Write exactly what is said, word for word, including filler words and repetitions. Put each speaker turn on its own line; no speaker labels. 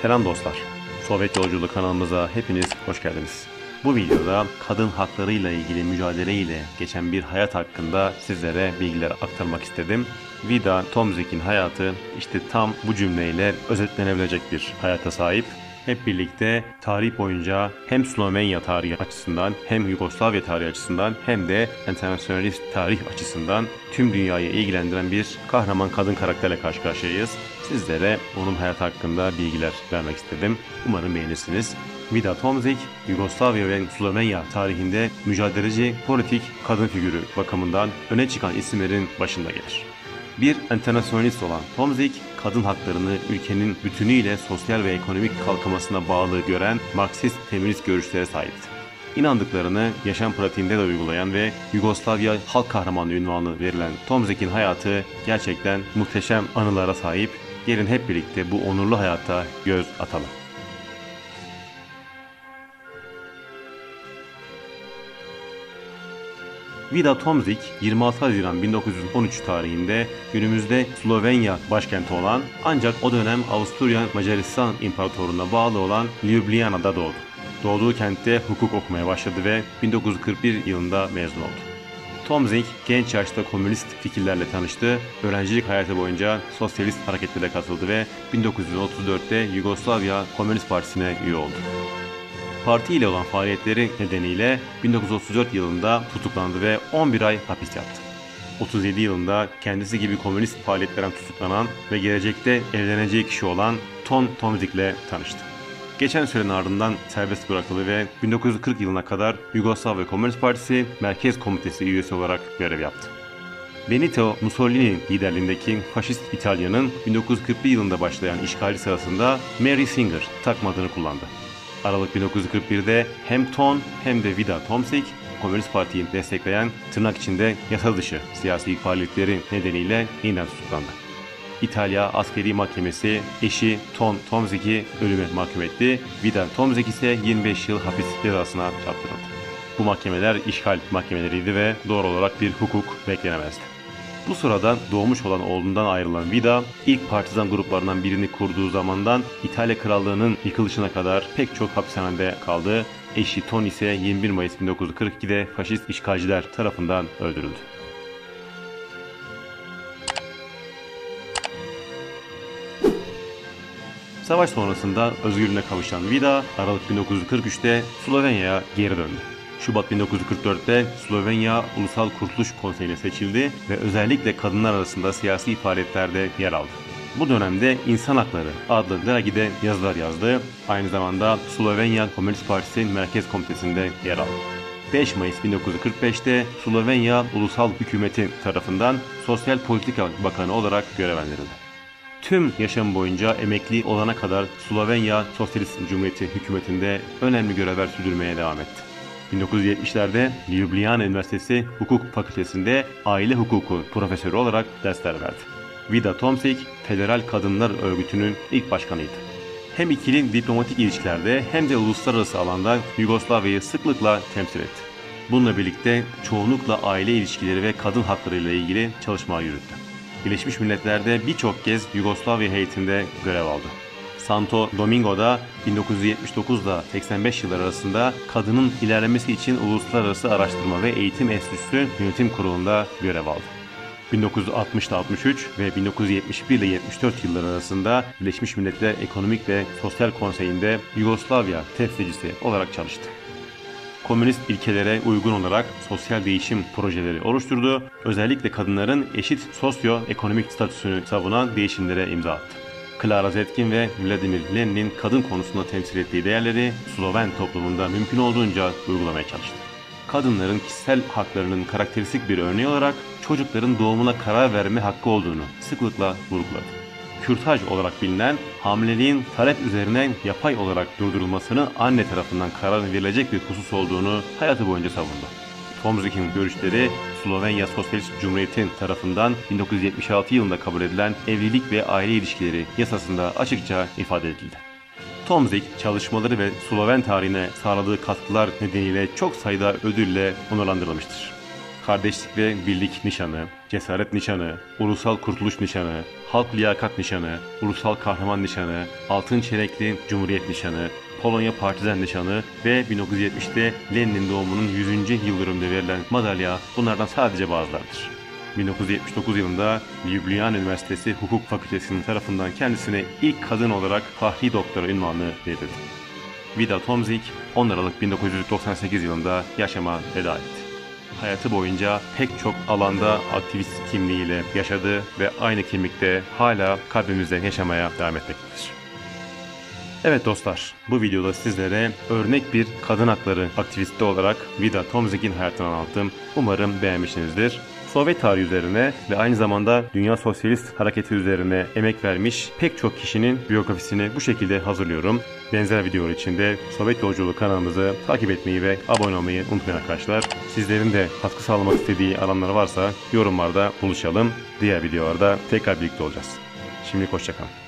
Selam dostlar. Sovyet Yolculuğu kanalımıza hepiniz hoş geldiniz. Bu videoda kadın haklarıyla ilgili mücadele ile geçen bir hayat hakkında sizlere bilgiler aktarmak istedim. Vida Tomzik'in hayatı işte tam bu cümleyle özetlenebilecek bir hayata sahip. Hep birlikte tarih boyunca hem Slovenya tarihi açısından hem Yugoslavya tarihi açısından hem de internasyonalist tarih açısından tüm dünyayı ilgilendiren bir kahraman kadın karakterle karşı karşıyayız. Sizlere onun hayatı hakkında bilgiler vermek istedim. Umarım beğenirsiniz. Vida Tomzik, Yugoslavya ve Slovenya tarihinde mücadeleci politik kadın figürü bakımından öne çıkan isimlerin başında gelir. Bir internasyonalist olan Tomzik, kadın haklarını ülkenin bütünüyle sosyal ve ekonomik kalkınmasına bağlı gören Marksist-feminist görüşlere sahipti. İnandıklarını yaşam pratiğinde de uygulayan ve Yugoslavya halk kahramanı unvanı verilen Tomzik'in hayatı gerçekten muhteşem anılara sahip. Gelin hep birlikte bu onurlu hayata göz atalım. Vida Tomzik yirmi altı Haziran bin dokuz yüz on üç tarihinde günümüzde Slovenya başkenti olan ancak o dönem Avusturya Macaristan İmparatorluğu'na bağlı olan Ljubljana'da doğdu. Doğduğu kentte hukuk okumaya başladı ve bin dokuz yüz kırk bir yılında mezun oldu. Tomzik genç yaşta komünist fikirlerle tanıştı, öğrencilik hayatı boyunca sosyalist hareketlere katıldı ve bin dokuz yüz otuz dörtte Yugoslavya Komünist Partisi'ne üye oldu. Parti ile olan faaliyetleri nedeniyle bin dokuz yüz otuz dört yılında tutuklandı ve on bir ay hapis yattı. otuz yedi yılında kendisi gibi komünist faaliyetlerden tutuklanan ve gelecekte evleneceği kişi olan Ton Tomzik ile tanıştı. Geçen sürenin ardından serbest bırakıldı ve bin dokuz yüz kırk yılına kadar Yugoslavya Komünist Partisi Merkez Komitesi üyesi olarak görev yaptı. Benito Mussolini liderliğindeki faşist İtalya'nın bin dokuz yüz kırk bir yılında başlayan işgali sırasında Mary Singer takma adını kullandı. Aralık bin dokuz yüz kırk birde hem Ton hem de Vida Tomzik Komünist Parti'yi destekleyen tırnak içinde yasa dışı siyasi faaliyetleri nedeniyle yeniden tutuklandı. İtalya Askeri Mahkemesi eşi Ton Tomzik'i ölüme mahkum etti. Vida Tomzik ise yirmi beş yıl hapis cezasına çarptırıldı. Bu mahkemeler işgal mahkemeleriydi ve doğal olarak bir hukuk beklenemezdi. Bu sırada doğmuş olan oğlundan ayrılan Vida, ilk partizan gruplarından birini kurduğu zamandan İtalya Krallığı'nın yıkılışına kadar pek çok hapishanede kaldı. Eşi Ton ise yirmi bir Mayıs bin dokuz yüz kırk ikide faşist işgalciler tarafından öldürüldü. Savaş sonrasında özgürlüğüne kavuşan Vida, Aralık bin dokuz yüz kırk üçte Slovenya'ya geri döndü. Şubat bin dokuz yüz kırk dörtte Slovenya Ulusal Kurtuluş Konseyi'ne seçildi ve özellikle kadınlar arasında siyasi faaliyetlerde yer aldı. Bu dönemde İnsan Hakları adlı dergide yazılar yazdı. Aynı zamanda Slovenya Komünist Partisi Merkez Komitesi'nde yer aldı. beş Mayıs bin dokuz yüz kırk beşte Slovenya Ulusal Hükümeti tarafından Sosyal Politika Bakanı olarak görevlendirildi. Tüm yaşam boyunca emekli olana kadar Slovenya Sosyalist Cumhuriyeti hükümetinde önemli görevler sürdürmeye devam etti. bin dokuz yüz yetmişlerde Ljubljana Üniversitesi Hukuk Fakültesi'nde aile hukuku profesörü olarak dersler verdi. Vida Tomzik, Federal Kadınlar Örgütü'nün ilk başkanıydı. Hem ikili diplomatik ilişkilerde hem de uluslararası alanda Yugoslavya'yı sıklıkla temsil etti. Bununla birlikte çoğunlukla aile ilişkileri ve kadın hakları ile ilgili çalışmalar yürüttü. Birleşmiş Milletler'de birçok kez Yugoslavya heyetinde görev aldı. Santo Domingo'da bin dokuz yüz yetmiş dokuz ile seksen beş yılları arasında kadının ilerlemesi için Uluslararası Araştırma ve Eğitim Enstitüsü Yönetim Kurulu'nda görev aldı. bin dokuz yüz altmış ile altmış üç ve bin dokuz yüz yetmiş bir ile yetmiş dört yılları arasında Birleşmiş Milletler Ekonomik ve Sosyal Konseyi'nde Yugoslavya temsilcisi olarak çalıştı. Komünist ilkelere uygun olarak sosyal değişim projeleri oluşturdu. Özellikle kadınların eşit sosyo-ekonomik statüsünü savunan değişimlere imza attı. Clara Zetkin ve Vladimir Lenin'in kadın konusunda temsil ettiği değerleri Sloven toplumunda mümkün olduğunca uygulamaya çalıştı. Kadınların kişisel haklarının karakteristik bir örneği olarak çocukların doğumuna karar verme hakkı olduğunu sıklıkla vurguladı. Kürtaj olarak bilinen hamileliğin talep üzerine yapay olarak durdurulmasını anne tarafından karar verilecek bir husus olduğunu hayatı boyunca savundu. Tomzik'in görüşleri Slovenya Sosyalist Cumhuriyeti tarafından bin dokuz yüz yetmiş altı yılında kabul edilen evlilik ve aile ilişkileri yasasında açıkça ifade edildi. Tomzik çalışmaları ve Sloven tarihine sağladığı katkılar nedeniyle çok sayıda ödülle onurlandırılmıştır. Kardeşlik ve Birlik Nişanı, Cesaret Nişanı, Ulusal Kurtuluş Nişanı, Halk Liyakat Nişanı, Ulusal Kahraman Nişanı, Altın Çelekli Cumhuriyet Nişanı, Polonya Partizan Nişanı ve bin dokuz yüz yetmişte Lenin'in doğumunun yüzüncü yıl dönümünde verilen madalya bunlardan sadece bazılarıdır. bin dokuz yüz yetmiş dokuz yılında Ljubljana Üniversitesi Hukuk Fakültesi'nin tarafından kendisine ilk kadın olarak Fahri Doktora unvanı verildi. Vida Tomzik on Aralık bin dokuz yüz doksan sekiz yılında yaşama veda etti. Hayatı boyunca pek çok alanda aktivist kimliğiyle yaşadı ve aynı kimlikte hala kalbimizde yaşamaya devam etmektedir. Evet dostlar, bu videoda sizlere örnek bir kadın hakları aktivisti olarak Vida Tomzik'in hayatını anlattım. Umarım beğenmişsinizdir. Sovyet tarihi üzerine ve aynı zamanda Dünya Sosyalist Hareketi üzerine emek vermiş pek çok kişinin biyografisini bu şekilde hazırlıyorum. Benzer videolar için de Sovyet Yolculuğu kanalımızı takip etmeyi ve abone olmayı unutmayın arkadaşlar. Sizlerin de katkı sağlamak istediği alanlar varsa yorumlarda buluşalım. Diğer videolarda tekrar birlikte olacağız. Şimdilik hoşça kalın.